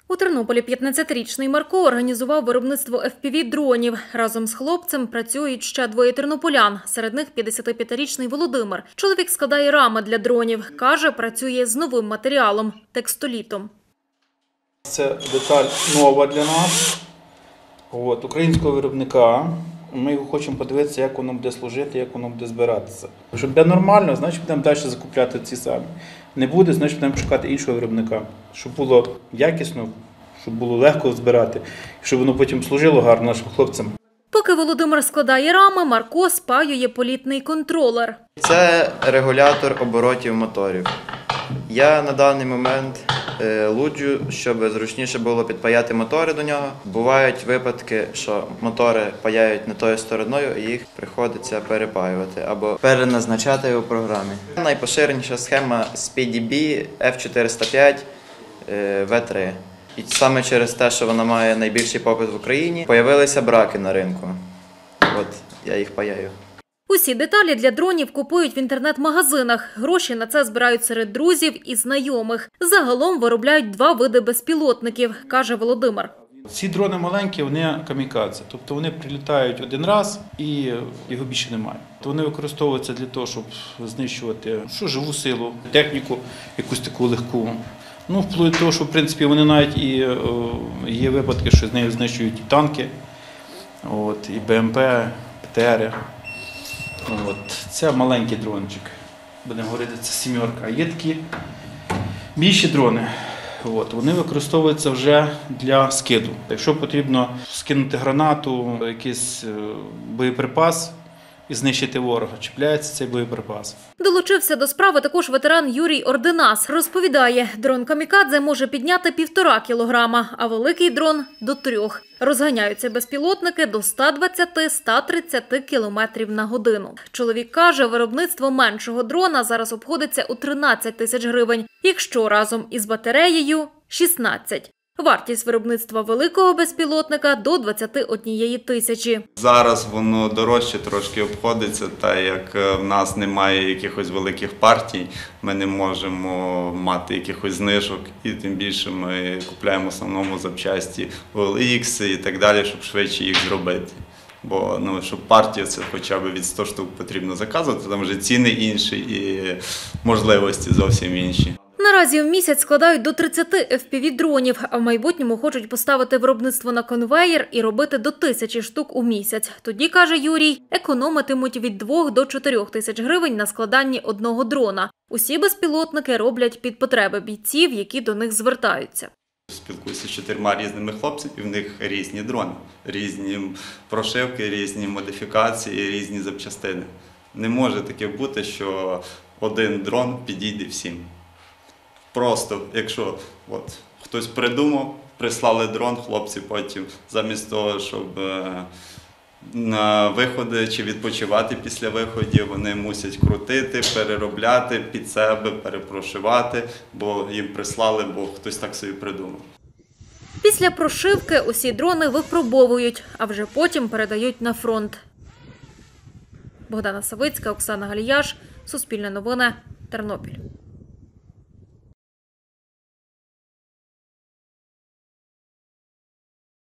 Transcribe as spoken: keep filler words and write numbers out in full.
У Тернополі п'ятнадцятирічний Марко організував виробництво еф пі ві-дронів. Разом з хлопцем працюють ще двоє тернополян. Серед них п'ятдесятип'ятирічний Володимир. Чоловік складає рами для дронів. Каже, працює з новим матеріалом – текстолітом. Це деталь нова для нас, от, українського виробника. Ми його хочемо подивитися, як воно буде служити, як воно буде збиратися. Щоб буде нормально, значить будемо далі закупляти ці самі. Не буде, значить будемо шукати іншого виробника. Щоб було якісно, щоб було легко збирати, щоб воно потім служило гарно нашим хлопцям. Поки Володимир складає рами, Марко спаює політний контролер. Це регулятор оборотів моторів. Я на даний момент луджу, щоб зручніше було підпаяти мотори до нього. Бувають випадки, що мотори паяють не тою стороною і їх приходиться перепаювати або переназначати у програмі. Найпоширеніша схема з пі ді бі еф чотириста п'ять ве три. І саме через те, що вона має найбільший попит в Україні, з'явилися браки на ринку. От я їх паяю. Усі деталі для дронів купують в інтернет-магазинах. Гроші на це збирають серед друзів і знайомих. Загалом виробляють два види безпілотників, каже Володимир. Ці дрони маленькі, вони камікадзе. Тобто вони прилітають один раз і його більше немає. Вони використовуються для того, щоб знищувати що, живу силу, техніку, якусь таку легку. Ну, вплоть до того, що в принципі вони навіть і є випадки, що з нею знищують і танки, от, і бе ем пе, пе те ери. От, це маленький дрончик, будемо говорити, це сімерка. Є такі більші дрони, от, вони використовуються вже для скиду. Якщо потрібно скинути гранату, якийсь боєприпас і знищити ворога, чіпляється цей боєприпас. Долучився до справи також ветеран Юрій Орденас. Розповідає, дрон камікадзе може підняти півтора кілограма, а великий дрон – до трьох. Розганяються безпілотники до ста двадцяти - ста тридцяти кілометрів на годину. Чоловік каже, виробництво меншого дрона зараз обходиться у тринадцять тисяч гривень, якщо разом із батареєю – шістнадцять. Вартість виробництва великого безпілотника – до двадцяти однієї тисячі. Зараз воно дорожче трошки обходиться, так як в нас немає якихось великих партій, ми не можемо мати якихось знижок, і тим більше ми купуємо в основному запчасті о ел ікс і так далі, щоб швидше їх зробити. Бо ну, щоб партію це хоча б від ста штук потрібно заказувати, там вже ціни інші і можливості зовсім інші. Наразі в місяць складають до тридцяти еф пі ві-дронів, а в майбутньому хочуть поставити виробництво на конвеєр і робити до тисячі штук у місяць. Тоді, каже Юрій, економитимуть від двох до чотирьох тисяч гривень на складанні одного дрона. Усі безпілотники роблять під потреби бійців, які до них звертаються. Спілкуюся з чотирма різними хлопцями, і в них різні дрони, різні прошивки, різні модифікації, різні запчастини. Не може таке бути, що один дрон підійде всім. Просто, якщо от, хтось придумав, прислали дрон, хлопці потім, замість того, щоб е, на виходи чи відпочивати після виходів, вони мусять крутити, переробляти під себе, перепрошивати, бо їм прислали, бо хтось так собі придумав. Після прошивки усі дрони випробовують, а вже потім передають на фронт. Богдана Савицька, Оксана Галіяш, Суспільне новини, Тернопіль.